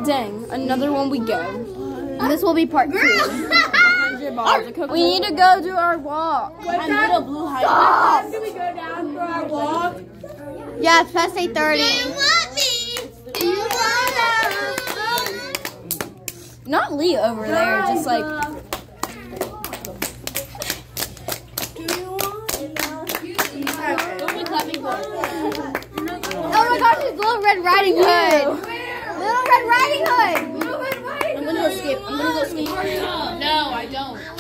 Dang, another one we go. And this will be part 2. $100. We need to go do our walk. What time do we go down for our walk? Yeah, it's past 8:30. Do you want me? Do you want us? Not Lee over there, just like. Oh my gosh, it's Little Red Riding Hood. Little Red Riding Hood. Little Red Riding Hood. I'm gonna go skip. No, I don't.